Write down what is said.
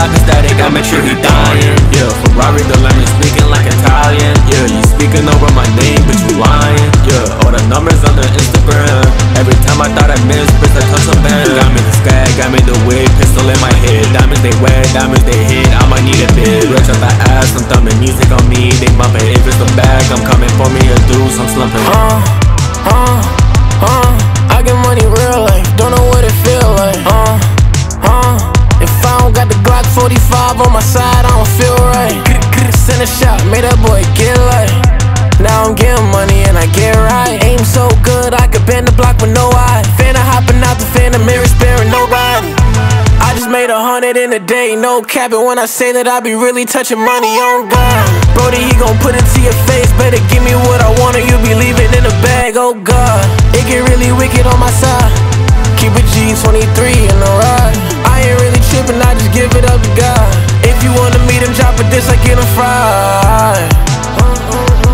life is static, I make sure he dying. Yeah, Ferrari the lemon speaking like Italian. Yeah, you speaking over my name, but you lying. Yeah, all the numbers on the Instagram. Every time I thought I missed, bitch, I touch a band. Got me the skag, got me the wig, pistol in my head. Diamonds they wet, diamonds they hit, I might need a bid. Rich out the ass, I'm thumbing music on me. They bumping, if it's a bag, I'm coming for me a deuce, I'm slumping. I get money real life, don't know what it feel like. If I don't got the Glock 45 on my side, I don't feel right. Send a shot, made that boy get light. Now I'm getting money and I get right. Aim so good, I could bend the block with no eye. Fan hopping out the fan, the mirror sparing nobody. I just made 100 in a day, no capping when I say that I be really touching money on God. Brody, he gon' put it to your face, better give me what I want or you be leaving in a bag, oh God. It get really wicked on my side, keep it G23 in the ride. I ain't really tripping, I just give it up to God. If you wanna meet him, drop a diss, I get him fried.